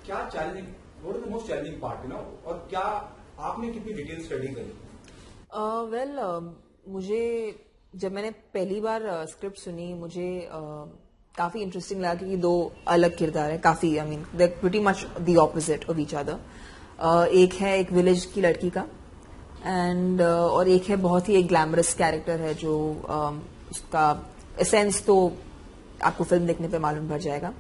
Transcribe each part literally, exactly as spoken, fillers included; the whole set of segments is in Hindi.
क्या challenging, what is the most challenging part, you know, और क्या आपने कितनी डिटेल स्टडी करी? वेल uh, well, uh, मुझे जब मैंने पहली बार स्क्रिप्ट uh, सुनी, मुझे uh, काफी इंटरेस्टिंग लगा कि दो अलग किरदार है, काफी I mean they pretty much the opposite of each other. एक है एक विलेज की लड़की का एंड uh, और एक है बहुत ही एक ग्लैमरस कैरेक्टर है जो uh, उसका एसेंस तो आपको फिल्म देखने पे मालूम पड़ जाएगा।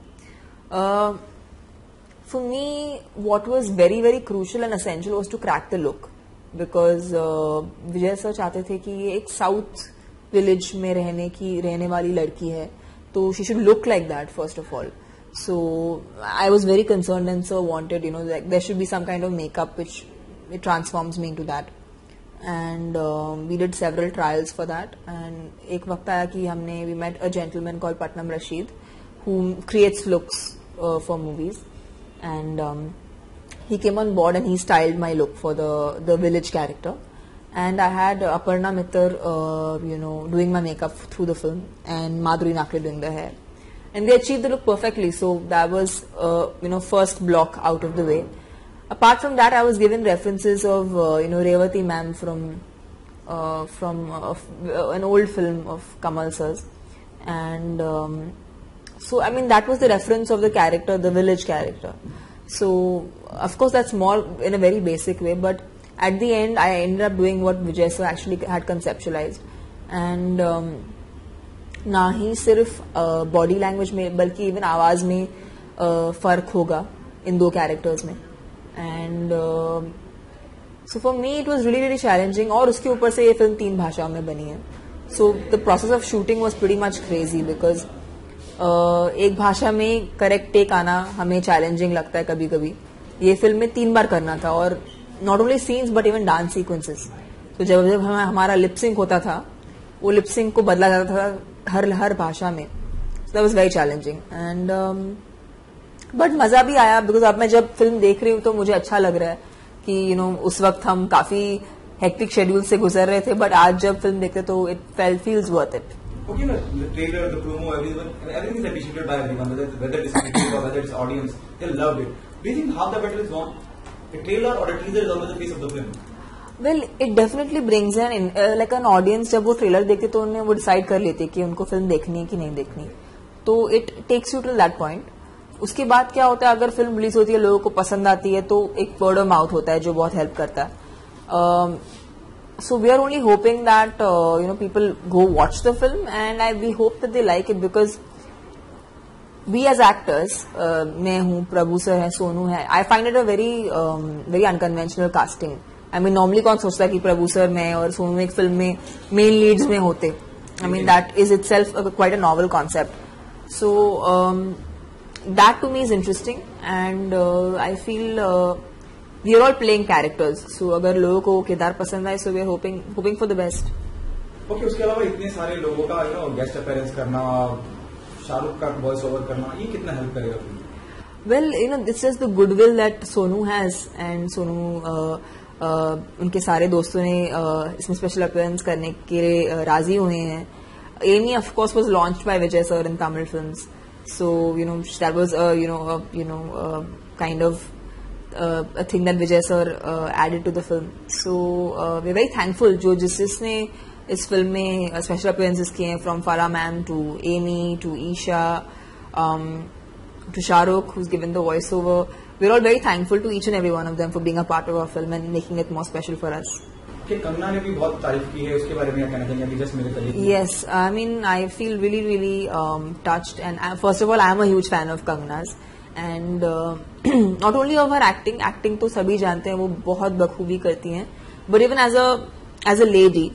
For me what was very very crucial and essential was to crack the look, because Vijay sir चाहते थे कि ये एक साउथ विलेज में रहने की रहने वाली लड़की है, तो she should look like that first of all. So I was very concern and sir wanted, you know, there should be some kind of makeup which it transforms me into that, and we did several trials for that. And एक वक्त आया कि हमने we met a gentleman called Patnam Rasheed who creates looks for movies, and um, he came on board and he styled my look for the the village character, and I had Aparna Mittal uh, you know doing my makeup through the film, and Madhuri Nakle doing the hair, and they achieved the look perfectly. So that was uh, you know first block out of the way. Apart from that, I was given references of uh, you know Revati ma'am from uh, from uh, an old film of Kamal sir's, and um, so I mean that was the reference of the character, the village character. So of course that's more in a very basic way, but at the end I ended up doing what Vijay sir actually had conceptualized, and um, ना ही सिर्फ बॉडी लैंग्वेज में बल्कि इवन आवाज में uh, फर्क होगा इन दो कैरेक्टर्स में, and so for me it was really really challenging. और उसके ऊपर से ये फिल्म तीन भाषाओं में बनी है, so the process of shooting was pretty much crazy, because Uh, एक भाषा में करेक्ट टेक आना हमें चैलेंजिंग लगता है कभी कभी। ये फिल्म में तीन बार करना था, और not only scenes but even dance sequences. तो जब जब हम, हमारा लिपसिंग होता था, वो लिपसिंग को बदला जाता था हर हर भाषा में। That was very challenging, and but मजा भी आया, बिकॉज अब मैं जब फिल्म देख रही हूँ तो मुझे अच्छा लग रहा है कि यू you नो know, उस वक्त हम काफी हेक्टिक शेड्यूल से गुजर रहे थे, बट आज जब फिल्म देखते तो it fail feels worth it. Okay, no, the trailer, the promo, everyone, everything is appreciated by everyone, whether, whether it's critics or whether it's audience, they loved it. Do you think half the battle is won? A trailer or a teaser is always the face of the film? Well, it definitely brings an uh, like an audience, जब वो ट्रेलर देखते तो उन्हें वो डिसाइड कर लेते कि उनको फिल्म देखनी है कि नहीं देखनी, तो it takes you to that point. उसके बाद क्या होता है, अगर फिल्म रिलीज होती है, लोगों को पसंद आती है, तो एक वर्ड ऑफ माउथ होता है जो बहुत हेल्प करता है। So we are only hoping that uh, you know people go watch the film, and I we hope that they like it, because we as actors, uh, मैं हूँ, प्रभु सर है, सोनू है, I find it a very um, very unconventional casting. I mean normally कौन सोचता है कि प्रभु सर, मैं और सोनू एक फिल्म में मेन लीड्स में होते। I mean that is itself a, quite a novel concept. So um, that to me is interesting, and uh, I feel uh, we are all playing characters. So अगर लोगों को किरदार पसंद आए, so we are hoping hoping for the best. Okay, उसके अलावा इतने सारे लोगों का यू नो गेस्ट अपीयरेंस करना, शाहरुख का वॉइस ओवर करना, ये कितना हेल्प करेगा? Well, you know, this is the goodwill that Sonu has, and Sonu uh, uh, उनके सारे दोस्तों ने uh, इसमें स्पेशल अपीयरेंस करने के लिए uh, राजी हुए हैं। Amy, of course, was launched by Vijay sir in Tamil films, so you know that was a you know a, you know a kind of Uh, a thing that Vijay sir uh, added to the film. So uh, we're very thankful जो जिस जिसने इस फिल्म में स्पेशल अपीयरेंसेस किए हैं, from Farah ma'am to Amy to Isha um, to Shahrukh who's given the voiceover. We're all very thankful to each and every one of them for being a part of our film and making it more special for us. कि कंगना ने भी बहुत तारीफ की है, उसके बारे में क्या कहना चाहेंगे? जस्ट मेरे colleague. Yes, I mean I feel really really um, touched, and I, first of all I am a huge fan of Kangna's. And not only of her acting, acting तो सभी जानते हैं वो बहुत बखूबी करती हैं, but even as a as a lady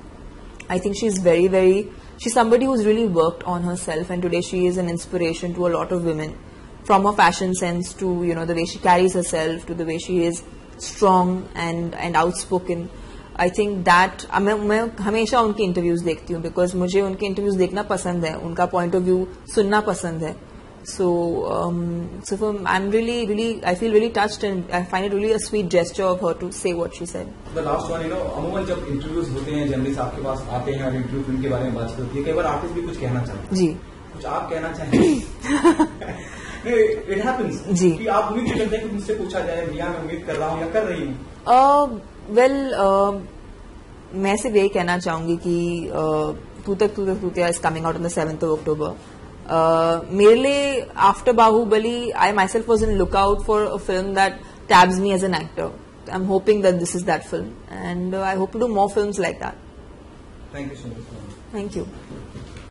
I think she is very very she is somebody who is really worked on her self, and today she is an inspiration to a lot of women, from her fashion sense to you know the way she carries her self to the way she is strong and and outspoken. I think that मैं, मैं हमेशा उनकी इंटरव्यूज देखती हूँ, बिकॉज मुझे उनके इंटरव्यूज देखना पसंद है, उनका पॉइंट ऑफ व्यू सुनना पसंद है। So, um, so for, I'm really, really, I feel really touched, and I find it really a sweet gesture of her to say what she said. The last one, you know, अमूमन जब इंटरव्यूज होते हैं, जर्नलिस्ट आपके पास आते हैं और इंटरव्यू फिल्म के बारे में बातचीत होती है, कई बार आर्टिस्ट भी कुछ कहना चाहते हैं। जी, कुछ आप कहना चाहेंगे? इट हैपेंस जी कि आप उम्मीद भी करते हैं कि मुझसे पूछा जाए भैया मैं उम्मीद कर रहा हूँ या कर रही हूँ. वेल मैं सिर्फ यही कहना चाहूंगी कि तू तक Tutak Tutiya is coming out on the seventh of October. मेरे लिए after Baahubali I myself was in look out for a film that taps me as an actor. I'm hoping that this is that film, and uh, I hope to do more films like that. Thank you so much. Thank you.